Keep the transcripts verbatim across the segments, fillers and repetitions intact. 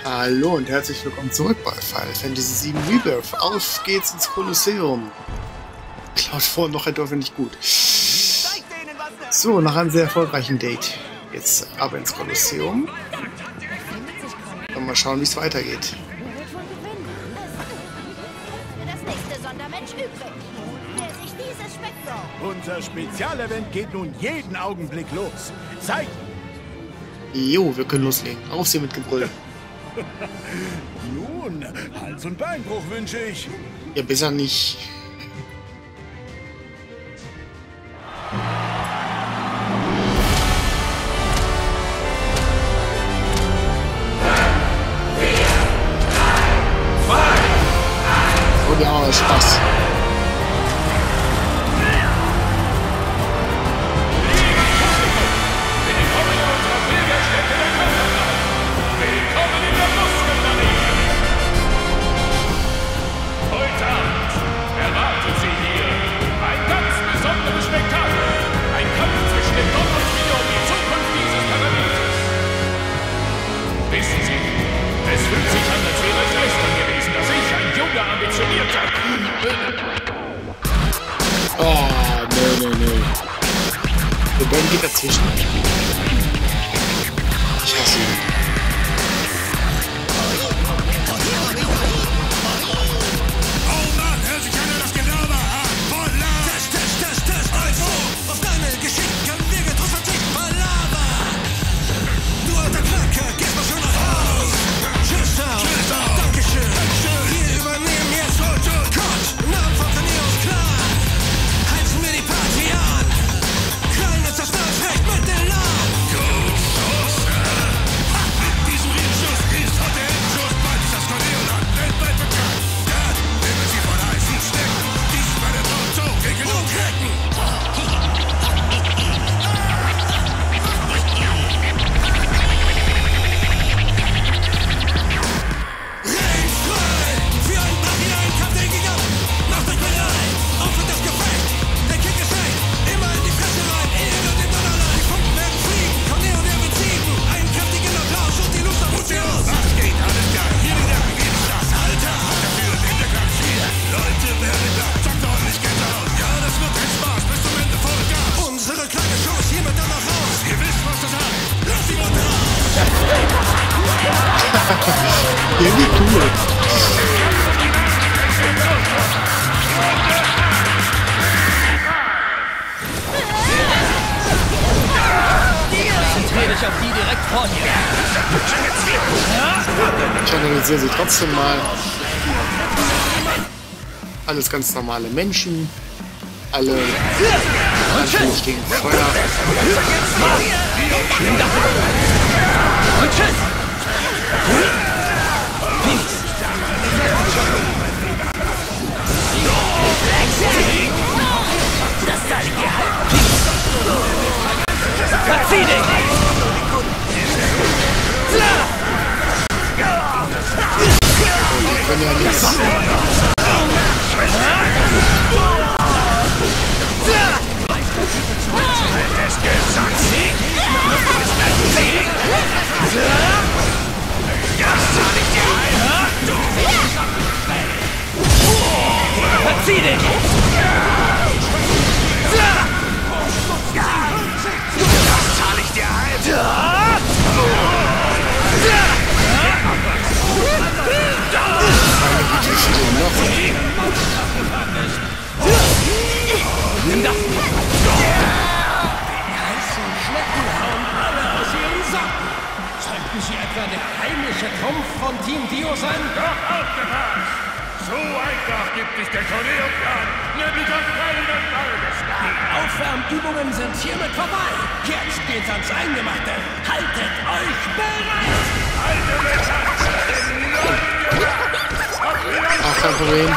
Hallo und herzlich willkommen zurück bei Final Fantasy sieben Rebirth. Auf geht's ins Kolosseum. Klaut vor noch etwa nicht gut. So, nach einem sehr erfolgreichen Date. Jetzt aber ins Kolosseum. Und mal schauen, wie es weitergeht. Das nächste Sondermensch übrig. Wer sich dieses schmeckt so. Unser Spezialevent geht nun jeden Augenblick los. Zeit! Jo, wir können loslegen. Auf sie mit Gebrüll. Nun, Hals- und Beinbruch wünsche ich. Ja, besser nicht. Oh ja, Spaß. Oh, nee, nee, nee. Der Ben geht dazwischen. Ich hasse ihn. Oh Mann, hört sich an, das Gelaber an. Voller! Test, Test, Test, Test, also! Auf deine Geschichten können wir getrost verzichten, palabern! Du alter Knacker, gehst mal schon nach Haus! Tschüss, Tschüss, Dankeschön! Wir übernehmen jetzt heute Gott! Namen von Cornelius klar! Heizen wir die Party an! Kleine zerstört recht mit dem Laden! Gut, Schuss! Ha! Mit diesem Riesenschuss ist heute der Endschuss! Bald ist das Cornelius-Land weltweit bekannt! Dann nehmen sie von heißen Stecken! Dies bei der Auto gegen und Recken! Für einen brachialen Kampf den Giganten! Macht euch bereit! Auf wird das Gefecht! Der Kick ist recht! Immer in die Fresse rein! Ehre dem Donnerlein! Die Funken werden fliegen! Corneo der wird siegen! Einen kräftigen Applaus und die Luft auf uns los! Was geht? Alles klar! Hier wieder beginnt das! Alter! Dafür in der Kampf hier! Leute werden da! Sagt ordentlich Geld aus! Ja, das wird kein Spaß! Bis zum Ende Vollgas! Unsere kleine Show ist hiermit dann noch raus! Ihr wisst, was das heißt! Lass die Mutter raus! Irgendwie cool. Konzentriere dich auf die direkt vor dir. Ich analysiere sie trotzdem mal. Alles ganz normale Menschen. Alle natürlich gegen Feuer. Und tschüss. Das soll ich dir halten. Verzieh dich! Die können ja nichts. Verzieh dich! Das zahl ich dir ein! Nimm das! Sollten Sie etwa der heimliche Trumpf von Team Dio sein? Doch aufgepasst! So einfach gibt sich der Corneo-Plan nämlich auf keinen Fall geschlagen! Aufwärmübungen sind hiermit vorbei. Jetzt geht's ans Eingemachte. Haltet euch bereit! Alte Metaxe in neuen Gewand! Ach, kein Problem.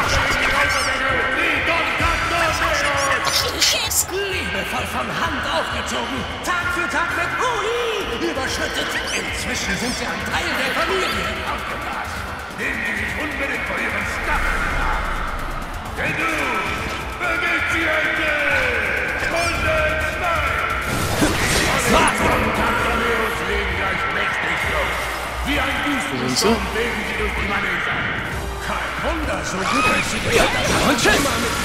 Liebevoll von Hand aufgezogen. Tag für Tag mit Hui überschüttet. Inzwischen sind sie ein Teil der Familie. Aufgepasst! Nehmen Sie sich unbedingt vor Ihren Stacheln ab! Denn du bewegt sie endlich! Und zwei! Was? Von Cantoneos legen gleich mächtig los! Wie ein Biest Und so. Wegen sie durch die Manöver. Kein Wunder, so gut als sie das Und tschüss!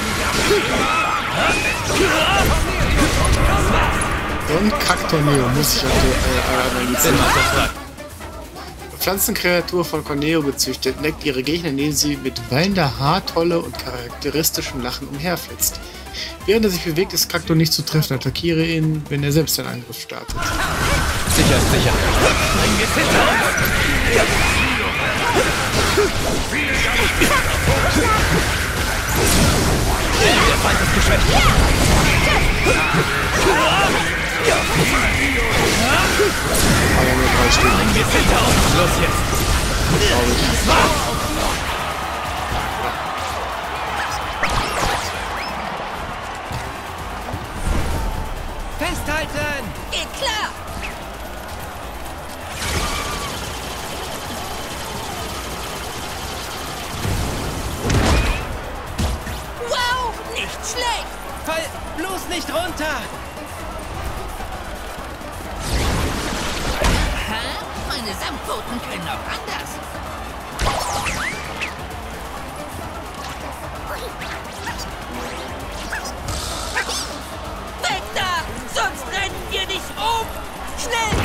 Don Cactoneo muss ich also, äh, analysieren. Pflanzenkreatur von Corneo gezüchtet, neckt ihre Gegner, indem sie mit wallender Haartolle und charakteristischem Lachen umherflitzt. Während er sich bewegt, ist Cacto nicht zu treffen. Attackiere ihn, wenn er selbst einen Angriff startet. Sicher ist sicher. Ein Gesetz hinter uns! Der Feind ist geschwächt. Aber nur drei Stück. Ein Gesetz hinter uns! Los jetzt! Glaube ich. Festhalten! Geht klar! Wow, nicht schlecht! Fall bloß nicht runter! Hä? Meine Samtpfoten können auch anders. Weg da! Sonst rennen wir dich um! Schnell!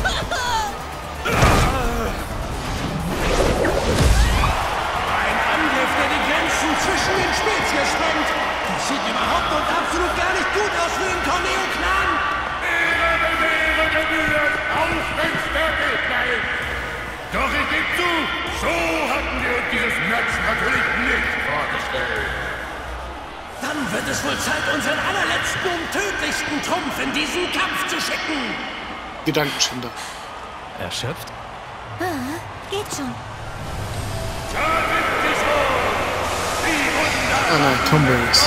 Ein Angriff, der die Grenzen zwischen den Spezies sprengt! Das sieht überhaupt und absolut gar nicht gut aus für den Corneo-Clan! Ehre Bewähre gebührt, auch wenn's der Gegner ist. Doch ich gebe zu, so hatten wir uns dieses Match natürlich nicht vorgestellt. Dann wird es wohl Zeit, unseren allerletzten und tödlichsten Trumpf in diesen Kampf zu schicken! Gedankenschinder. Erschöpft? Geht schon. Da sind sie schon. Die Wunder. Ah nein, Tomberries.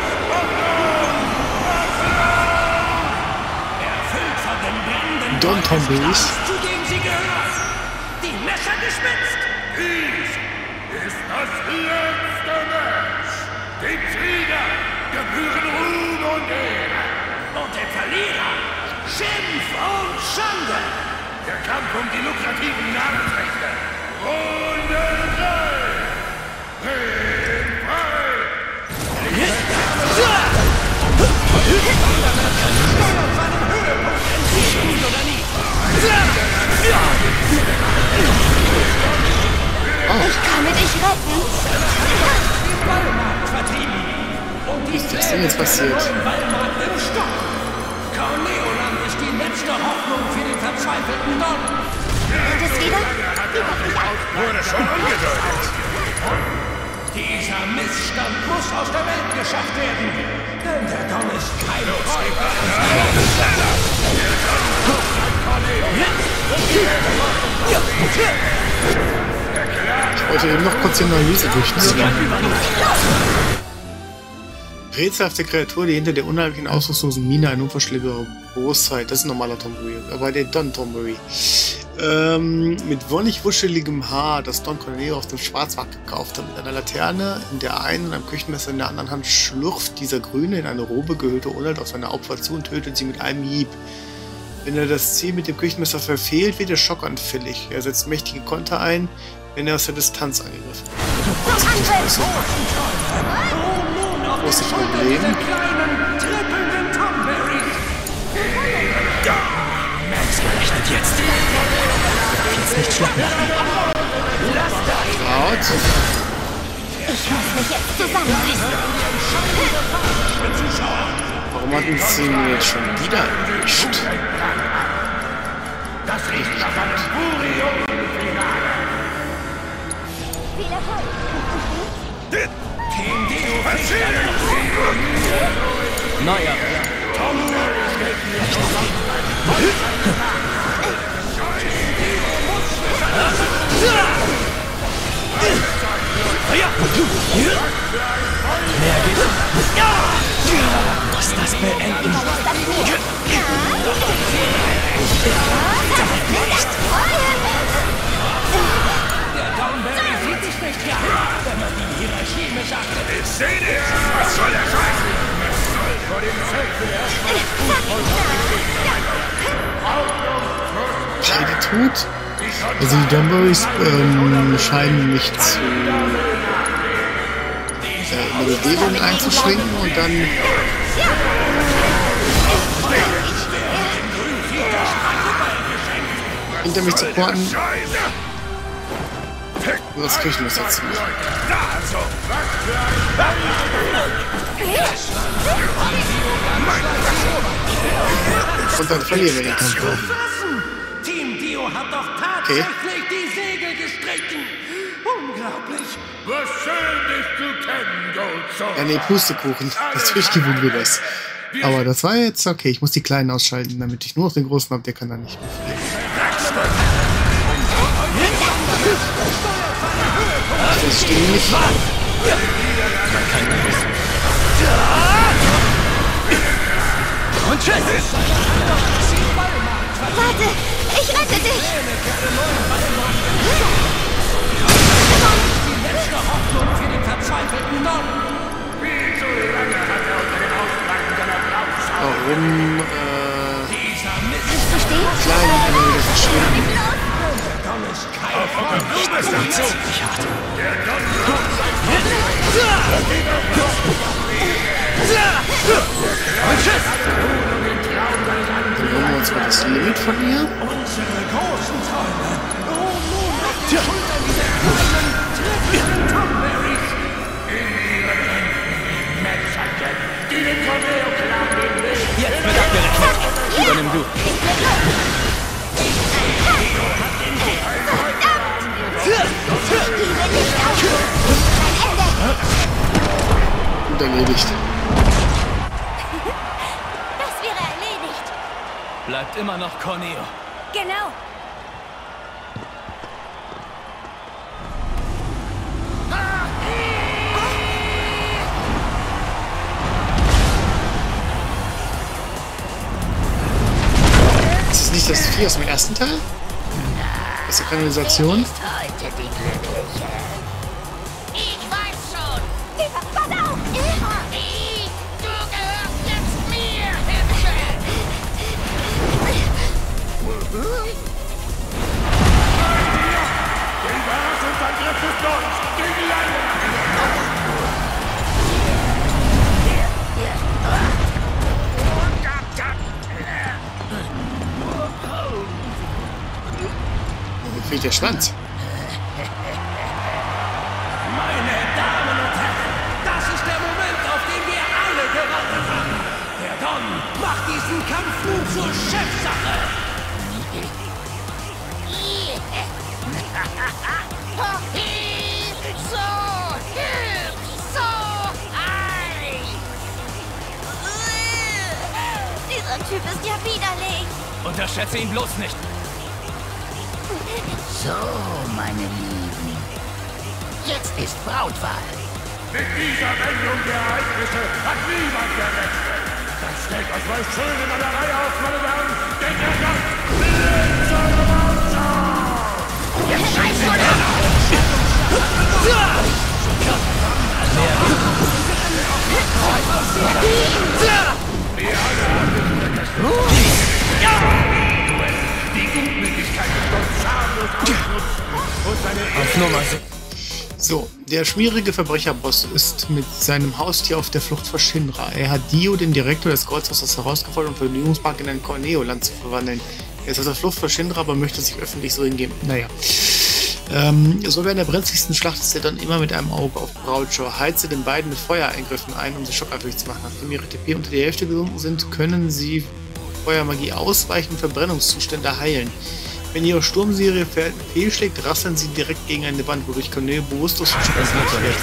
Erfüllt von dem brennenden Don Tomberries. zu dem sie gehört! Die Messer gespitzt! Dies ist das letzte Match. Dem Sieger gebühren Ruhm und Ehre. Und der Verlierer Schimpf und Schande! Der Kampf um die lukrativen Namensrechte. Runde drei. Ring frei. Ich kann dich retten. Was ist das denn jetzt passiert? Wallmarkt im Stock! Corneoland ist die letzte Hoffnung für den verzweifelten Don! Und es wieder? Die macht mich auf. Wurde schon angedeutet. Dieser Missstand muss aus der Welt geschafft werden! Denn der Don ist kein Zeuge! Ich wollte eben noch kurz die Analyse durchziehen. Rätselhafte Kreatur, die hinter der unheimlichen ausdruckslosen Miene eine unvorstellbare Großheit. Das ist ein normaler Tomberry, aber der Don Tomberry. Ähm, mit wonnig wuscheligem Haar, das Don Corneo auf dem Schwarzmarkt gekauft hat. Mit einer Laterne in der einen und einem Küchenmesser in der anderen Hand schlurft dieser grüne, in eine Robe gehüllte Unhold auf seine Opfer zu und tötet sie mit einem Hieb. Wenn er das Ziel mit dem Küchenmesser verfehlt, wird er schockanfällig. Er setzt mächtige Konter ein, wenn er aus der Distanz angegriffen wird. Großes Problem. Kleinen, trippelnden Tomberry! Max berechnet jetzt. Jetzt nicht schlapp machen. Out. Ich muss mich jetzt zusammenreißen. Warum hat uns sie jetzt schon wieder erwischt? Das riecht nach einem Furium-Finale. Viel Erfolg. Team Deo Neuer. Mehr geht. Muss das beenden. Der Downberry sieht sich nicht gern, wenn man die Hierarchie missachtet. Ich seh dir. Was soll der Scheiß? Es soll vor dem Feld Scheide tut. Also die Dunburys ähm, scheinen mich zu äh, in der Bewegung einzuschränken und dann hinter mich zu porten. Das kriege ich nicht dazu. Und dann verlieren wir den Kampf. Team Dio hat doch tatsächlich okay. die Segel gestrichen. Unglaublich. Was schön, dich zu kennen, Goldson. Ja, nee, Pustekuchen. Natürlich gewinnen wir das. Aber das war jetzt okay. Ich muss die Kleinen ausschalten, damit ich nur noch den Großen habe. Der kann dann nicht mehr fliegen. Das stimmt nicht. Und tschüss! Warte, ich rette dich! Die letzte Hoffnung für den verzweifelten Norden. Viel zu lange hat er unter den Ausbreiten seiner Blaupsau. Warum, äh... Dieser Mist. Kannst du stehen? Kleine Himmel verschwinden? Das ist ziemlich hart. Und tschüss! Dann holen wir uns mal das Limit von ihr. Unsere großen Träume. Oh, nun auf die Schultern dieser kleinen, treffenden Tomberries. In ihren Händen Messerchen, die den Corneo-Clan den Weg. Jetzt wird abgerechnet. Übernimm du. Gut erledigt. Das wäre erledigt. Bleibt immer noch Corneo. Genau. Ist das nicht das Vieh aus dem ersten Teil? Aus der Kanalisation? Heute die Glückliche. Ich weiß schon. Pass auf! Du gehörst jetzt mir, Hübsche! Die Überraschungsangriff ist uns. Gegen Lange. Mir fehlt der Schwanz. Meine Damen und Herren, das ist der Moment, auf den wir alle gewartet haben. Der Don macht diesen Kampf nun zur Chefsache. So hübsch, so heiß. Dieser Typ ist ja widerlich. Unterschätze ihn bloß nicht. So, meine Lieben. Jetzt ist Brautwahl. Mit dieser Wendung der Ereignisse hat niemand gerechnet. Dann stellt euch mal schön in einer Reihe auf, meine Damen, denn der Gast lebt seine Brautschau. Jetzt scheiß vor der Auf Nummer sicher. So, der schmierige Verbrecherboss ist mit seinem Haustier auf der Flucht vor Shinra. Er hat Dio, den Direktor des Kreuzhauses, herausgefordert, um für den Übungspark in ein Corneo-Land zu verwandeln. Er ist auf der Flucht vor Shinra, aber möchte sich öffentlich so hingeben. Naja. Ähm, so während der brenzligsten Schlacht ist er dann immer mit einem Auge auf Brautschau. Heizt er den beiden mit Feuereingriffen ein, um sie schockanfällig zu machen. Nachdem ihre T P unter die Hälfte gesunken sind, können sie Feuermagie ausweichen und Verbrennungszustände heilen. Wenn ihre Sturmserie fehlschlägt, rasseln sie direkt gegen eine Wand, wodurch Corneo bewusstlos und schockanfällig wird.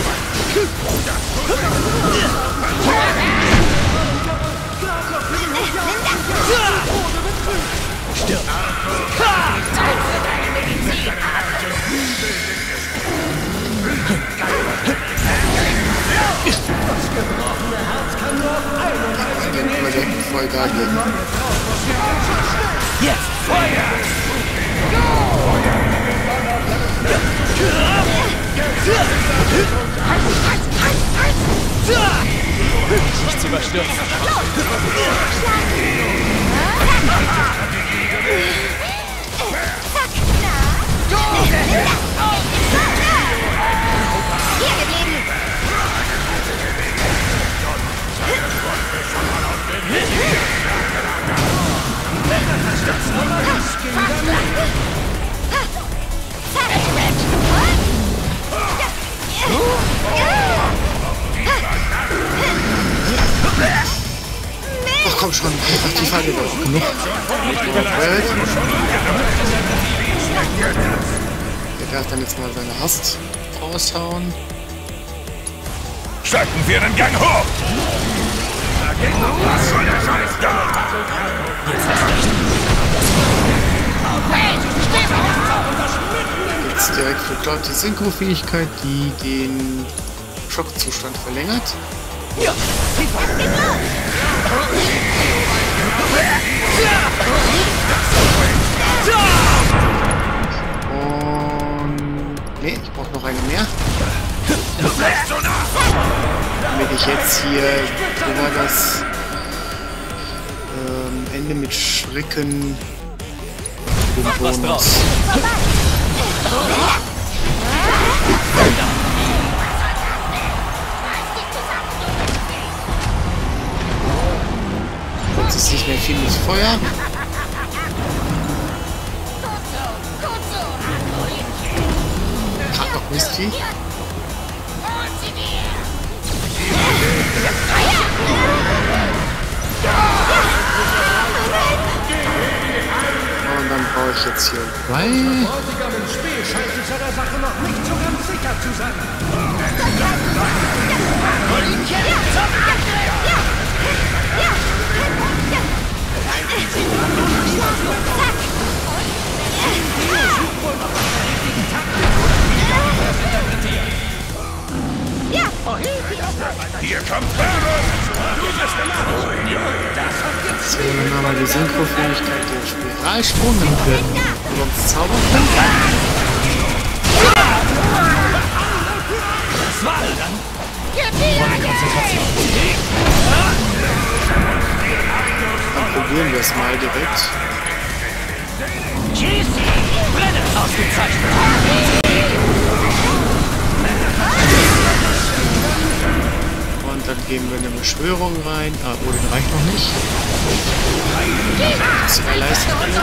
Stirb! Vollgas geben. Jetzt Feuer! Nicht zu überstürzen. Zack! komm schon, einfach die Falle drauf. Genug. Der darf dann jetzt mal seine Hast raushauen. Schalten wir den Gang hoch! Was soll der Scheiß da? Jetzt direkt für Cloud die Synchro-Fähigkeit, die den Schockzustand verlängert. Ja. Und... Ne, ich brauche noch eine mehr. Damit ich jetzt hier, wo war das, ähm, Ende mit Schrecken den Bonus. Jetzt ist nicht mehr viel mit Feuer. Gerade noch Misty. Und dann brauche ich jetzt hier zwei. Bräutigam im Spiel scheint sich seiner Sache noch nicht so ganz sicher zu sein. Hier kommt Herbert! So, dann haben wir die Synchro-Fähigkeit, den Spiralsprung, damit wir sonst zaubern können. Das war dann. Volle Konzentration. Dann probieren wir es mal direkt. Brenne! Ausgezeichnet! Und dann geben wir eine Beschwörung rein. Ah, oh, den reicht noch nicht. Zwei Leistungen.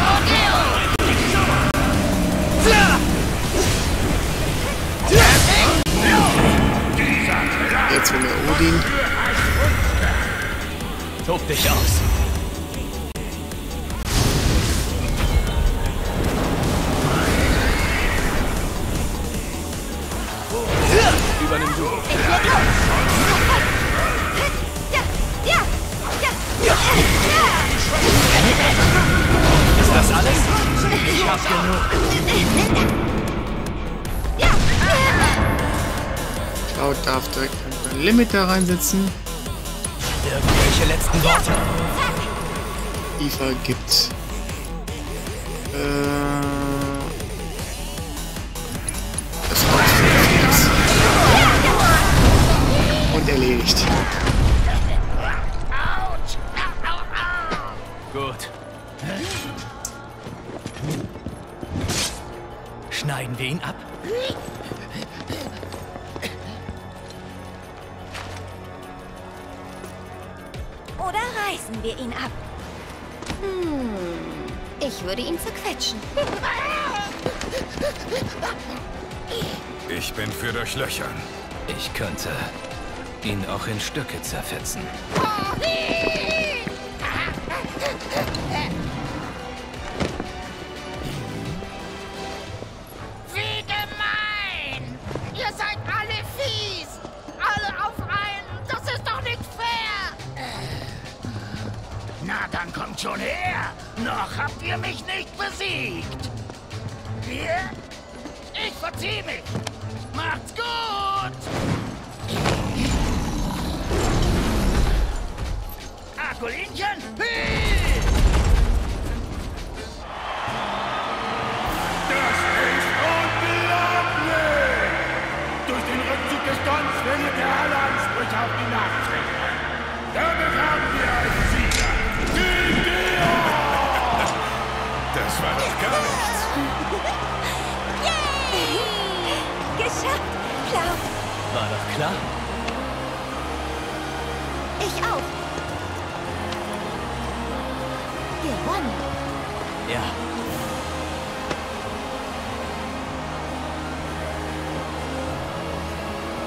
Jetzt will der Odin. Tob dich aus. Übernimm du. Ist das alles? Ich hab genug. Cloud darf direkt ein Limit da reinsetzen. Irgendwelche letzten Worte? Eva gibt äh, das Outfit und erledigt. Gut. Schneiden wir ihn ab? Oder reißen wir ihn ab? Hm, ich würde ihn zerquetschen. Ich bin für Durchlöchern. Ich könnte ihn auch in Stücke zerfetzen. Wie gemein! Ihr seid alle fies! Alle auf einen! Das ist doch nicht fair! Na, dann kommt schon her! Noch habt ihr mich nicht besiegt! Wir? Ich verzieh mich! Macht's gut! Akolinchen! Hey! Das ist unglaublich! Durch den Rückzug des Dons verliert er alle Ansprüche auf die Nachträge. Damit haben wir einen Sieger. Gideon! Das war doch gar nichts. Geschafft, Cloud. War doch klar. Ich auch. Gewonnen. Ja.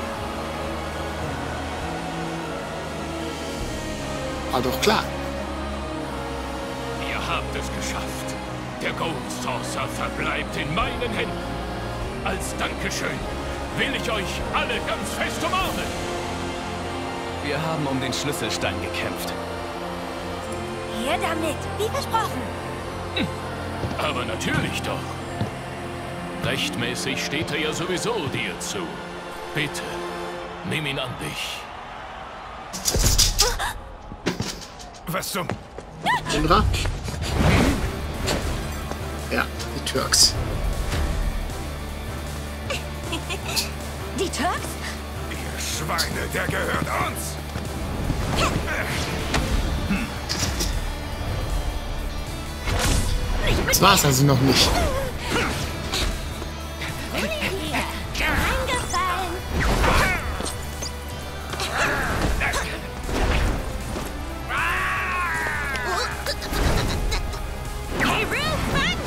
War doch klar. Der Gold Saucer verbleibt in meinen Händen. Als Dankeschön will ich euch alle ganz fest umarmen. Wir haben um den Schlüsselstein gekämpft. Hier damit, wie versprochen. Hm. Aber natürlich doch. Rechtmäßig steht er ja sowieso dir zu. Bitte, nimm ihn an dich. Was zum... Indra? Ja, die Turks. Die Turks? Ihr Schweine, der gehört uns! Das war's also noch nicht. Reingefallen. Hey, Ruth, fang!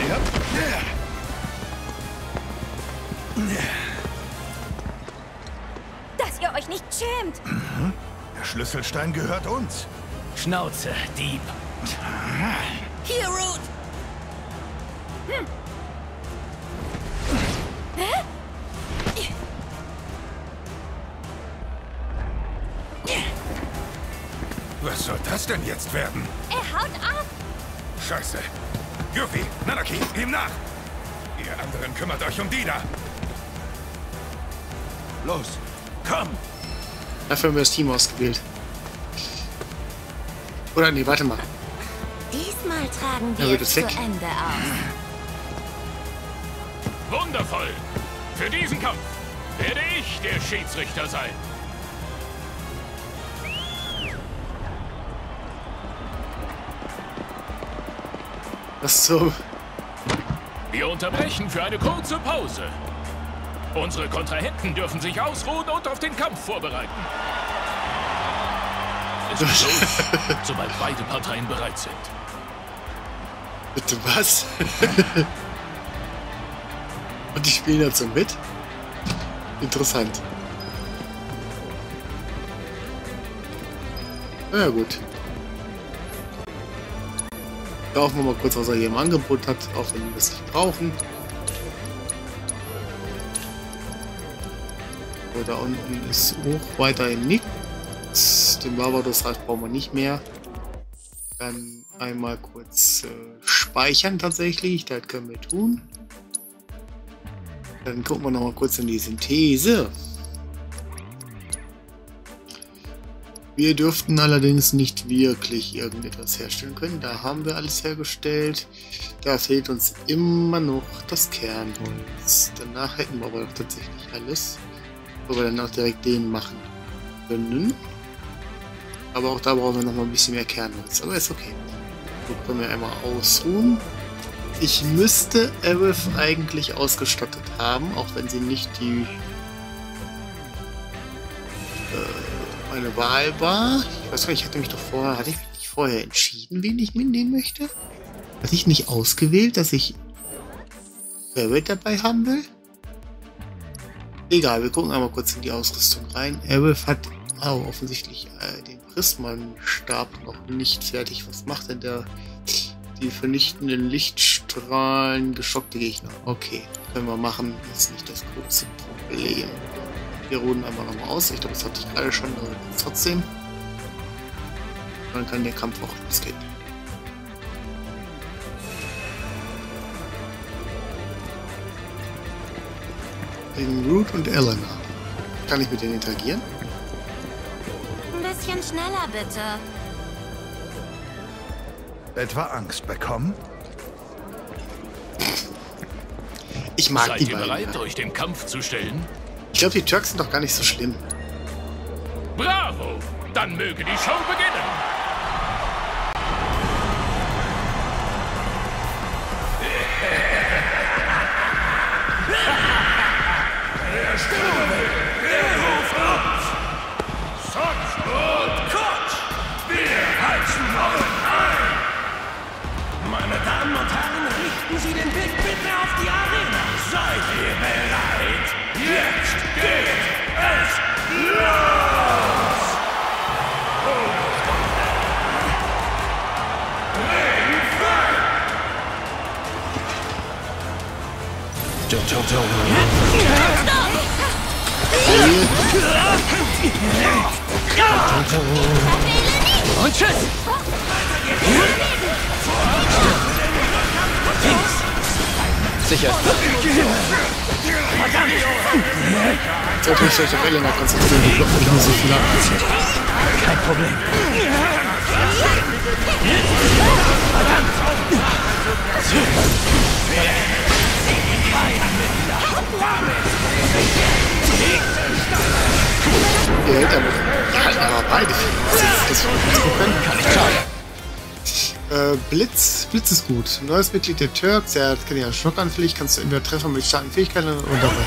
Dass ihr euch nicht schämt. Der Schlüsselstein gehört uns. Schnauze, Dieb. Hier, Ruth. Hm. Hä? Was soll das denn jetzt werden? Er haut ab. Scheiße. Yuffie, Nanaki, ihm nach! Ihr anderen kümmert euch um die da. Los, komm! Dafür haben wir das Team ausgewählt. Oder nee, warte mal. Diesmal tragen Ja, wir wird es es zu weg? Ende aus. Wundervoll. Für diesen Kampf werde ich der Schiedsrichter sein. Was so? Wir unterbrechen für eine kurze Pause. Unsere Kontrahenten dürfen sich ausruhen und auf den Kampf vorbereiten. Es ist los, sobald beide Parteien bereit sind. Bitte was? Und die spielen dazu mit? Interessant. Na ja, gut. Kaufen wir mal kurz, was er hier im Angebot hat, auch wenn wir es nicht brauchen. So, da unten ist hoch weiterhin nichts. Den Barbados-Rad brauchen wir nicht mehr. Dann einmal kurz äh, speichern tatsächlich, das können wir tun. Dann gucken wir noch mal kurz in die Synthese. Wir dürften allerdings nicht wirklich irgendetwas herstellen können. Da haben wir alles hergestellt. Da fehlt uns immer noch das Kernholz. Danach hätten wir aber doch tatsächlich alles, wo wir dann auch direkt den machen können. Aber auch da brauchen wir noch mal ein bisschen mehr Kernholz. Aber ist okay. So können wir einmal ausruhen. Ich müsste Aerith eigentlich ausgestattet haben, auch wenn sie nicht die äh, meine Wahl war. Ich weiß gar nicht, ich hatte mich doch vorher, hatte ich mich nicht vorher entschieden, wen ich mitnehmen möchte? Hatte ich nicht ausgewählt, dass ich Aerith dabei haben will? Egal, wir gucken einmal kurz in die Ausrüstung rein. Aerith hat oh, offensichtlich äh, den Prismenstab noch nicht fertig. Was macht denn der? Die vernichtenden Lichtstrahlen, geschockte Gegner. Okay, können wir machen. Ist nicht das große Problem. Wir ruhen einfach nochmal aus. Ich glaube, das hatte ich gerade schon, aber trotzdem. Dann kann der Kampf auch losgehen. Gegen Root und Elena. Kann ich mit denen interagieren? Ein bisschen schneller, bitte. Etwa Angst bekommen? Ich mag Seid die ihr beiden. bereit, euch dem Kampf zu stellen? Ich glaube, die Turks sind doch gar nicht so schlimm. Bravo! Dann möge die Show beginnen! Der Stimme, der ruft uns! Sonst und Kutsch! Wir heizen euch ein! Meine Damen und Herren, richten Sie den Blick bitte auf die Arena! Seid ihr bereit? Jetzt geht es los! Ring frei! Und tschüss! Sicher. Sollte mich vielleicht auf Elena konzentrieren, die blockt nicht mehr so viel ab. Kein Problem. Ihr hält damit. Die halten aber beide viel. Das können. Kann nicht schaden. Äh, Blitz. Blitz ist gut. Neues Mitglied der Turks. Er hat keine Schockanfällig. Kannst du entweder Treffer mit starken Fähigkeiten und dabei.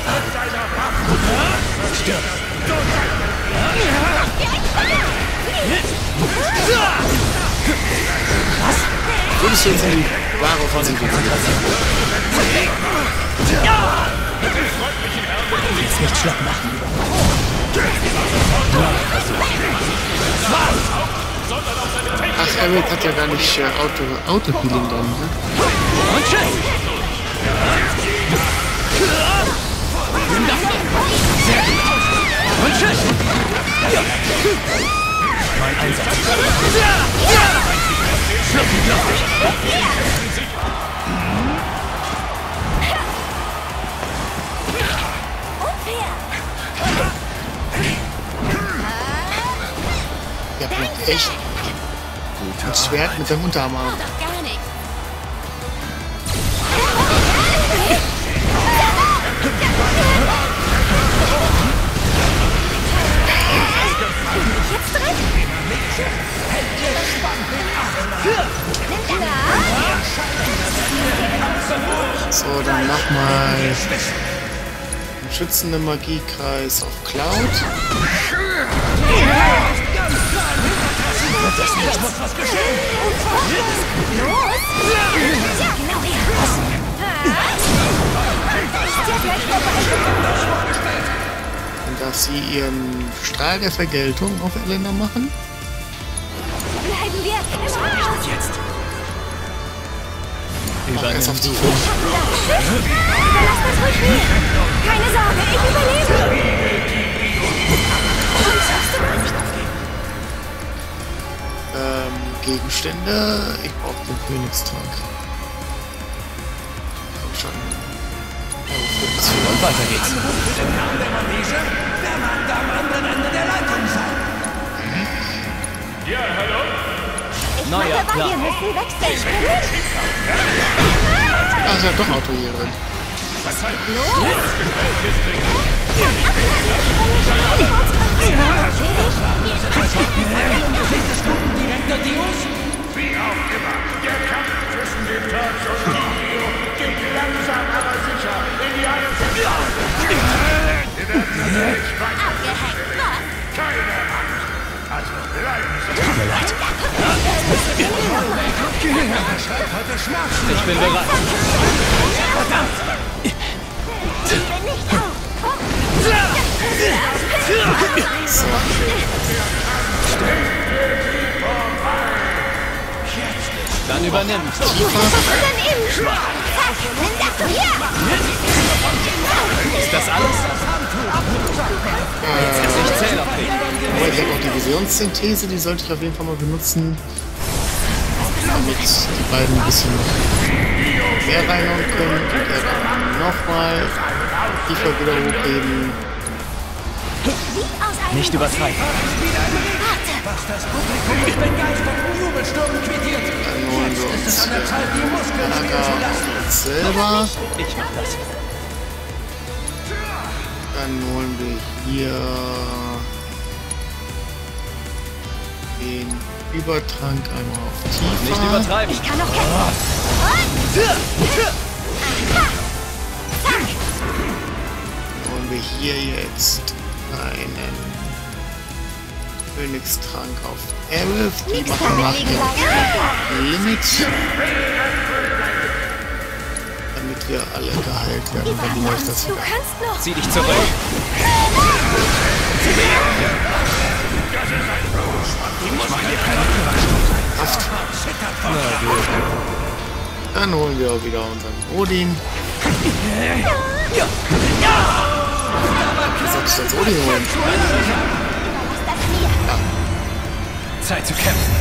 Was? Würdest du jetzt in die wahre Offensive gehen? Jetzt nicht schlapp machen. Ach, Eric hat ja gar nicht äh, Auto, Auto-Healing dann, ne? Und tschüss! Und tschüss! Mein Einsatz. Der blockt echt ein Schwert mit seinem Unterarm auf. Gar nichts. Jetzt drin? So, dann mach mal einen schützenden Magiekreis auf Cloud. Das nicht muss was geschehen. Dann darf sie ihren Strahl der Vergeltung auf Elena machen. Bleiben wir. Jetzt. Mach erst auf die Fuß. Überlass das ruhig mir. Keine Sorge, ich überlebe. Ähm, Gegenstände. Ich brauche den Königstrank. Komm schon. Und weiter geht's. Ja, hallo? Neuer Aber wir Plan. müssen wechseln, stimmt? Ach, sie hat doch Auto hier drin. Wie auch immer, der Kampf zwischen den Turks und Dio geht langsam aber sicher in die eine Richtung. Wir werden natürlich weiter. Abgehängt, was? Keine Angst. Also bleiben Sie. Tut mir leid. Ich bin bereit. Verdammt! Ich bin nicht auf. Dann übernimm. Und dann eben. Zack, nimm das doch hier. Ist das alles? Ich zähle auf dich. Aber ich habe auch die Visionssynthese, die sollte ich auf jeden Fall mal benutzen. Damit die beiden ein bisschen mehr reinhauen können. Und er kann nochmal tiefer wieder hochheben. Nicht übertreiben. Dann holen wir uns Naga uns selber. Ich mach das. Dann holen wir hier den Übertrank einmal auf tiefer. Nicht übertreiben. Ich kann noch kämpfen. Dann holen wir hier jetzt einen Königstrank auf Aerith. Die Nichts machen kann mir nach liegen dem bleiben. Limit. Damit wir alle geheilt werden, wenn die euch das Du kannst noch. Zieh dich zurück. Dann holen wir auch wieder unseren Odin. Was soll ich denn so nicht holen? Ja. Zeit zu kämpfen.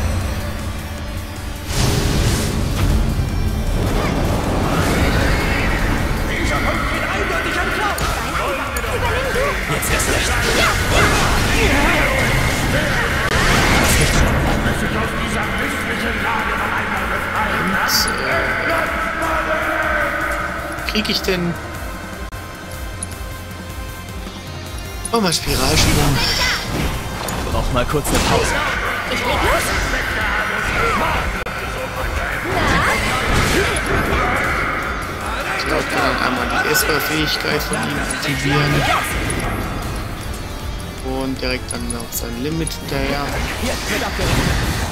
Dieser Punkt geht eindeutig an Cloud. Jetzt erst recht. Müssen wir aus dieser misslichen Lage noch einmal befreien. Krieg ich denn... Oh, mal Spiralsprung. Brauch mal kurz eine Pause. Ich leg los. Ich glaube, ich kann dann einmal die Esper-Fähigkeit von ihm aktivieren. Und direkt dann noch sein Limit hinterher. Jetzt wird abgerissen.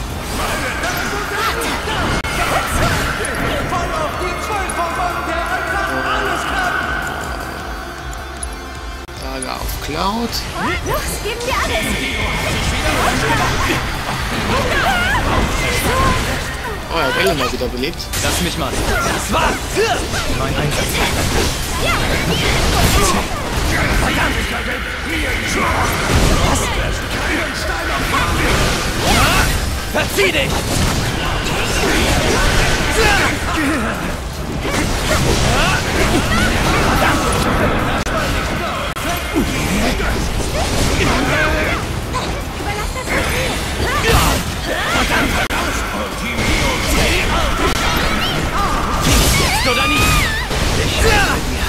Voll auf die zwölf vom Mann, der einfach alles kann. Lage auf Cloud. Los, geben wir alles. Oh, er hat Elena wieder belebt. Lass mich mal. Das war's. Mein Einsatz. Verzieh dich! Überlass das mir. Jetzt oder nie! Ich helfe dir.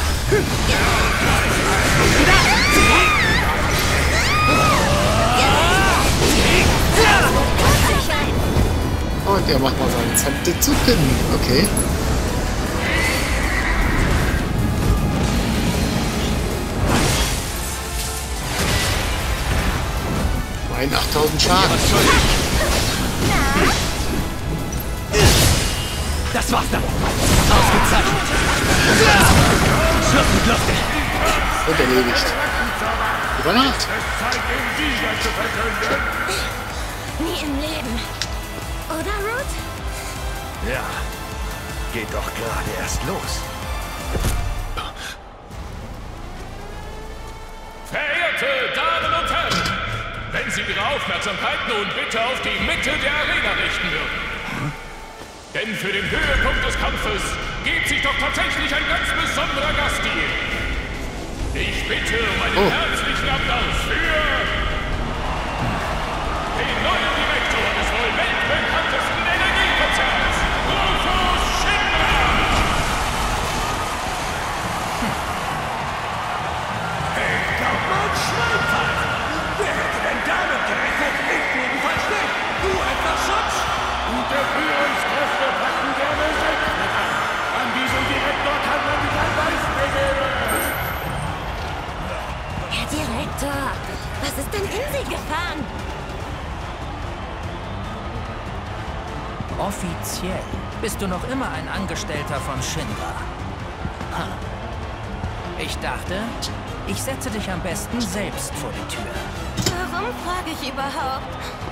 Und er macht mal seinen Zante Zucken. Okay. Mein achttausend Schaden. Das war's dann. Ausgezeichnet. Schluss mit Luft. Und erledigt. Über Nacht. Nie im Leben. Oder, Ruth? Ja, geht doch gerade erst los. Verehrte Damen und Herren, wenn Sie Ihre Aufmerksamkeit nun bitte auf die Mitte der Arena richten würden. Denn für den Höhepunkt des Kampfes gibt sich doch tatsächlich ein ganz besonderer Gast hier. Ich bitte um einen Oh. herzlichen Applaus für den neuen Direktor des wohl weltbekanntesten Energiekonzerns, Rufus Shinra. Hey, glaub mal, Schweinfall! Wer hätte denn damit gerechnet? Ich jedenfalls nicht. Du etwas Schutz? Gute Führungskräfte packen gerne selbst mit an. An diesem Direktor kann man sich ein Beispiel geben. Herr Direktor, was ist denn in Sie gefahren? Offiziell bist du noch immer ein Angestellter von Shinra. Ha. Ich dachte, ich setze dich am besten selbst vor die Tür. Warum frage ich überhaupt?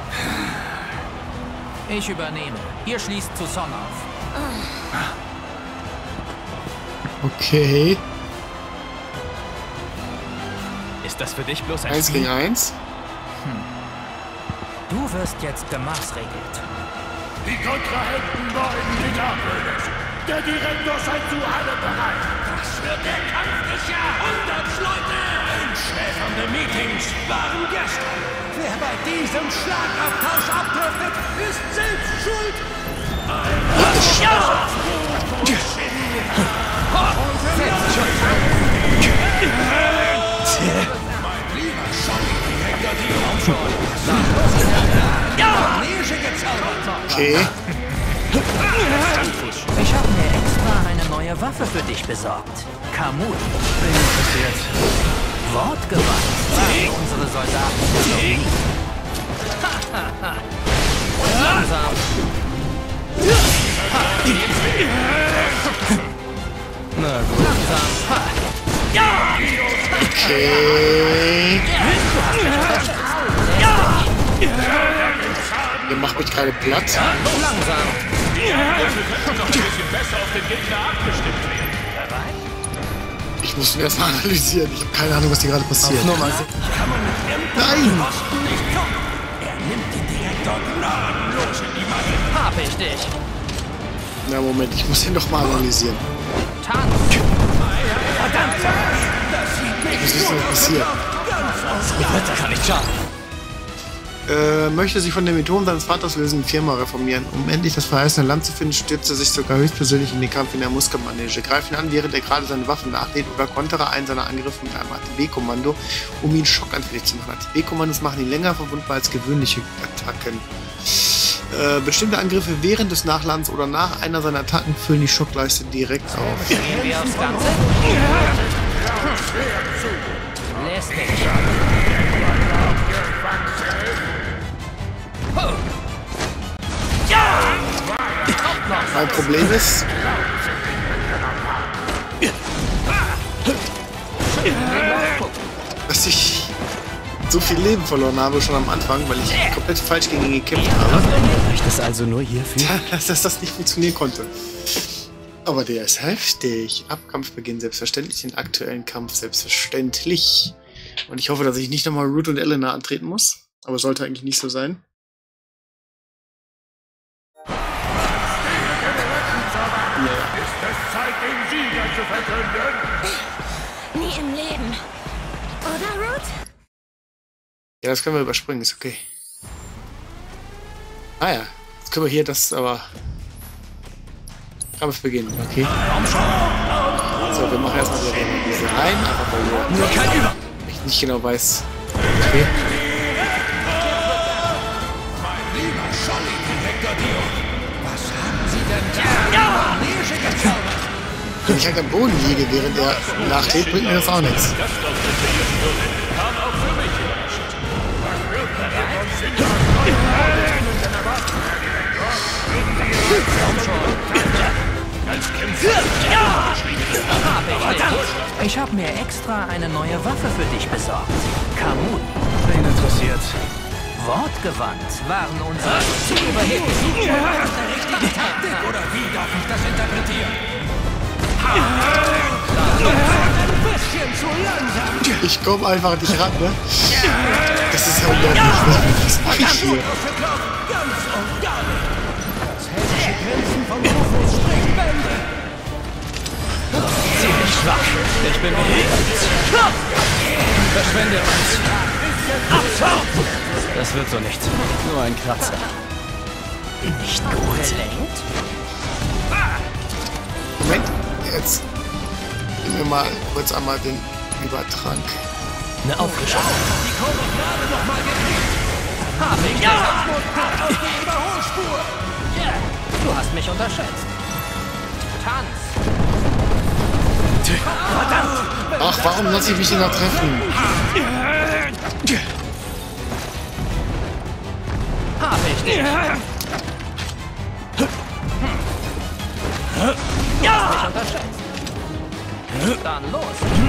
Ich übernehme. Ihr schließt zu Son auf. Okay. Ist das für dich bloß ein Eins Spiel? gegen eins. Du wirst jetzt gemaßregelt. Die Kontrahenten wollen dich ablösen. Der Direktor scheint zu allem bereit. Das wird der Kampf des Jahrhunderts, Leute! Einschläfernde Meetings waren gestern. Wer bei diesem Schlagabtausch abdriftet, ist selbst schuld. Mein lieber Sonic-Direktor, die Raumschau. Manege gezaubert. Okay. Ich habe mir extra eine neue Waffe für dich besorgt. Kamui. Bin interessiert. Wortgewandt waren unsere Soldaten ja noch nie. Langsam. Na gut. Langsam. Ha. Okay. Ihr macht mich gerade platt. Langsam. Die Angriffe könnten noch ein bisschen besser auf den Gegner abgestimmt werden. Ich Ich muss ihn erstmal analysieren. Ich habe keine Ahnung, was hier gerade passiert. Nummer Nein! Er nimmt die Dinger dort gnadenlos in die Masse. Hab ich dich. Na Moment, ich muss ihn doch mal analysieren. Tanz. Verdammt! Das sieht nicht Was ist denn passiert? Das kann nicht schaden. Äh, möchte sich von den Methoden seines Vaters lösen, die Firma reformieren. Um endlich das verheißene Land zu finden, stürzt er sich sogar höchstpersönlich in den Kampf in der Muskelmanege. Greift ihn an, während er gerade seine Waffen nachlädt, oder kontere einen seiner Angriffe mit einem A T B-Kommando, um ihn schockanfällig zu machen. A T B-Kommandos machen ihn länger verwundbar als gewöhnliche Attacken. Äh, bestimmte Angriffe während des Nachladens oder nach einer seiner Attacken füllen die Schockleiste direkt auf. Gehen wir aufs Ganze? Lästig. Mein Problem ist, dass ich so viel Leben verloren habe schon am Anfang, weil ich komplett falsch gegen ihn gekämpft habe. Reicht es also nur hierfür? Dass, dass das nicht funktionieren konnte. Aber der ist heftig. Ab Kampfbeginn selbstverständlich, den aktuellen Kampf selbstverständlich. Und ich hoffe, dass ich nicht nochmal Root und Elena antreten muss. Aber sollte eigentlich nicht so sein. Ist es Zeit, den Sieger zu verkünden? Nie im Leben. Oder, Root? Ja, das können wir überspringen, ist okay. Ah ja, jetzt können wir hier das aber... Kampf beginnen, okay. So, wir machen erstmal diese rein, einfach weil Nur kein Über. ich nicht genau weiß. Okay. Mein lieber Scholli-Direktor Dio, was haben Sie denn da? Manege gezaubert? Wenn ich halt am Boden liege, während er nachlädt, bringt mir das auch nichts. Das kam auch für mich überraschend. Als Kämpfer. Ich habe mir extra eine neue Waffe für dich besorgt. Kamut. Wen interessiert? Wortgewandt waren unsere zu überheblich. Richtige Taktik, oder wie darf ich das interpretieren? Ein bisschen zu langsam. Ich komme einfach nicht ran, ne? Das ist ja unglaublich. Was mache ich hier? Ganz und gar nicht. Das hessische Grenzen von Rufus spricht Bände. Ziemlich schwach. Ich bin bewegt. Verschwende uns. Abfahrt! Das wird so nicht. Nur ein Kratzer. Nicht gut. Gelenkt? Moment, jetzt geben wir mal kurz einmal den Übertrank. Eine Aufgeschlagen. Die Kurve gerade noch mal gekriegt. Hab ich Ja! ja. Auf die Überholspur. Du hast mich unterschätzt. Tanz. Verdammt! Ach, warum lasse ich mich denn da treffen? Hab ich dich. Du hast mich unterschätzt. Dann los.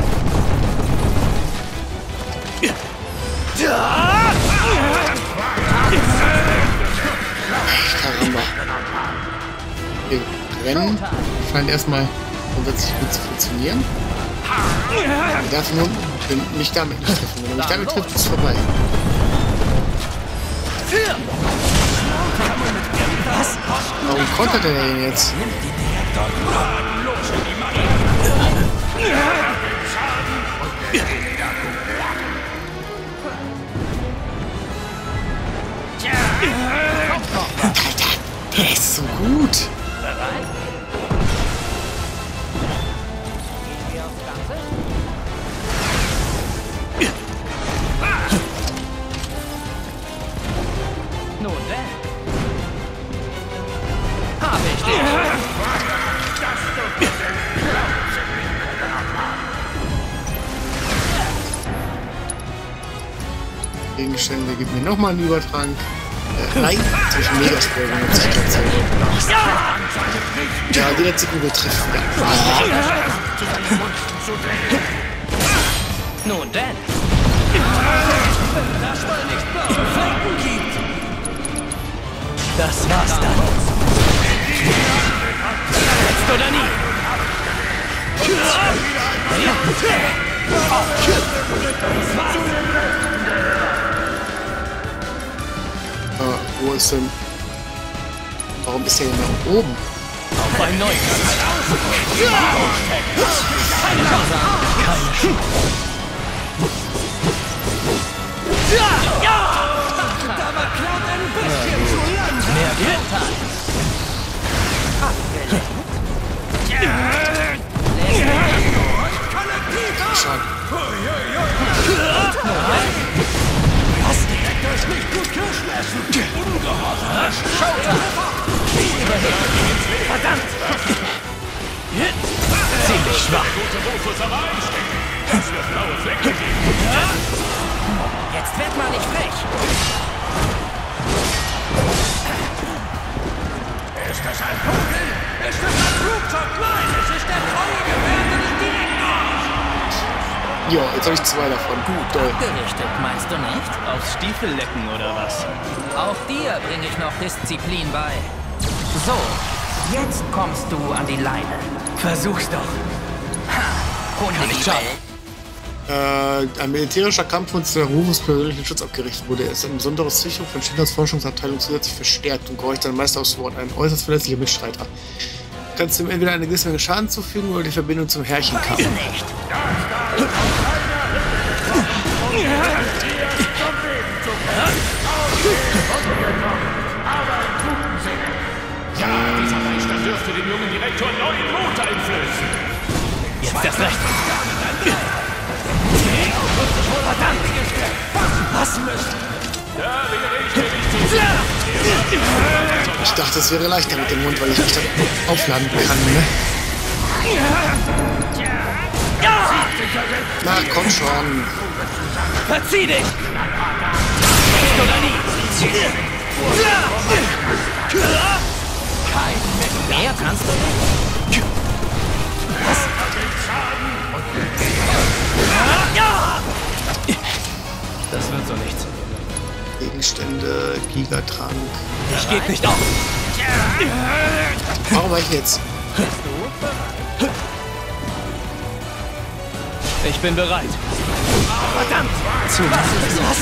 Caramba. Wir rennen. Scheint erstmal grundsätzlich gut zu funktionieren. Ich darf nur mich damit nicht treffen. Wenn er mich damit trifft, ist es vorbei. Was? Warum kontert er denn jetzt? Alter, der ist so gut. Bereit? Gehen wir aufs Ganze? Nun denn. Hab ich dich. Gegenstände, gib mir nochmal einen Übertrank. Äh, nein, zwischen Megaspray benutze ich tatsächlich. Ja, die letzte Kugel trifft. Ja. Nun denn. Das mal nicht blaue Flecken gibt. Das war's dann. Jetzt oder nie. Äh, wo ist denn... Warum ist der denn nach oben? Auf ein neues. Keine Chance. Keine Chance. Ja! Da war Cloud ein bisschen zu lang. Mehr Gegenteil. Schade. Was? Deckt euch nicht gut Kirschen essen. Ungehorsam. Verdammt! Ziemlich schwach. Gute Rufus am Einstecken. Das wird blaue Flecken geben. Jetzt wird mal nicht frech. Ist das ein Vogel? Ist das ein Flugzeug? Nein, es ist der treue Gefährte des Direktors. Ja, jetzt habe ich zwei davon. Gut, toll. Abgerichtet, meinst du nicht? Aufs Stiefellecken oder was? Auch dir bringe ich noch Disziplin bei. So, jetzt kommst du an die Leine. Versuch's doch. Hunde die Welt. Äh, ein militärischer Kampfhund, der Rufus persönlichen Schutz abgerichtet wurde. Er ist eine besondere Sicherung von Schindlers Forschungsabteilung zusätzlich verstärkt und gehorcht dann meist aufs Wort. Ein äußerst verletzlicher Mitstreiter. Du kannst ihm entweder eine gewisse Menge Schaden zufügen oder die Verbindung zum Herrchen kappen. Nicht. Ja, dieser Beistand dürfte dem jungen Direktor neuen Mut einflößen. Jetzt erst recht. Verdammt! Was müsst? Da wäre ich dir nicht zu sehr. Ich dachte, es wäre leichter mit dem Mund, weil ich mich dann aufladen kann, ne? Na, komm schon. Verzieh dich! Jetzt oder nie! Kein Mittel. Mehr kannst du nicht? Was? Das wird so nichts. Gegenstände, Gigatrank. Ich geb nicht auf. Warum war ich jetzt? Ich bin bereit. Verdammt! Zu was ist das?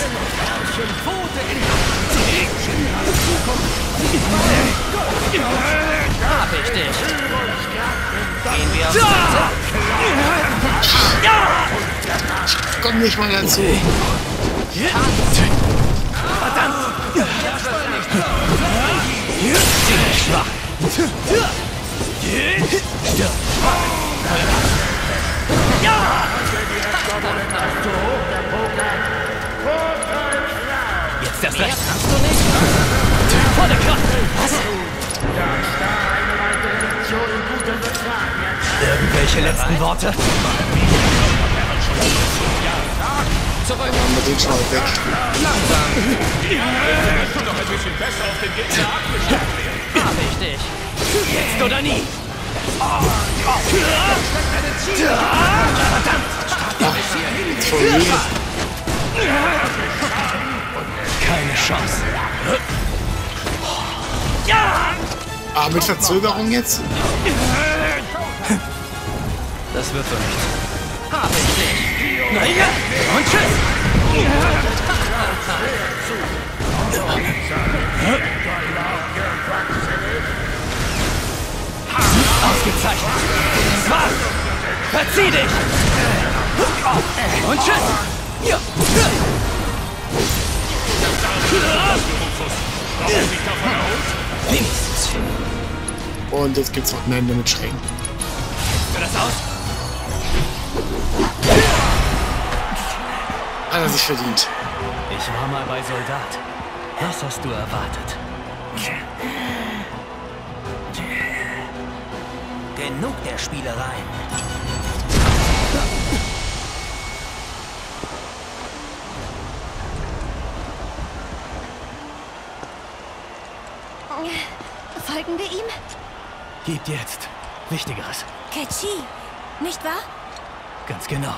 Hab ich dich. Gehen wir aufs Komm nicht mal dazu. Verdammt! Ziemlich schwach. Jetzt erst recht. Kannst du nicht? Volle Kraft. Was? Irgendwelche letzten Worte? Zurück. Machen wir den schon mal weg. Langsam. Wenn du noch ein bisschen besser auf den Gegner abgestellt wärst. Hab ich dich. Jetzt oder nie. Verdammt! Von mir. Keine Chance. Ah, mit Verzögerung jetzt? Das wird so nichts. Hab ich dich. Na ja, und tschüss! Ausgezeichnet! Zwar! Verzieh dich! Und tschüss! Ja. Wenigstens. Und jetzt gibt's noch ein Ende mit Schrägen. Für das aus? Hat er sich verdient. Ich war mal bei Soldat. Was hast du erwartet? Genug der Spielereien. Folgen wir ihm? Gibt jetzt Wichtigeres. Ketchi, nicht wahr? Ganz genau.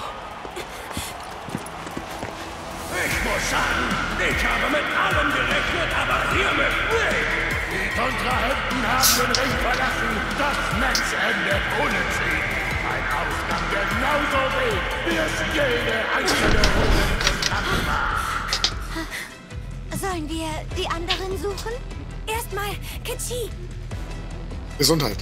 Ich muss sagen, ich habe mit allem gerechnet, aber hiermit nicht. Die Kontrahenten haben den Ring verlassen. Das Match endet ohne sie. mein Ausgang genauso weh, wie es jede einzelne Runde im Kampf war. Sollen wir die anderen suchen? Erstmal Kechi. Gesundheit.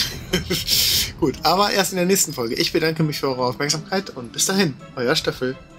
Gut, aber erst in der nächsten Folge. Ich bedanke mich für eure Aufmerksamkeit und bis dahin, euer Steffel.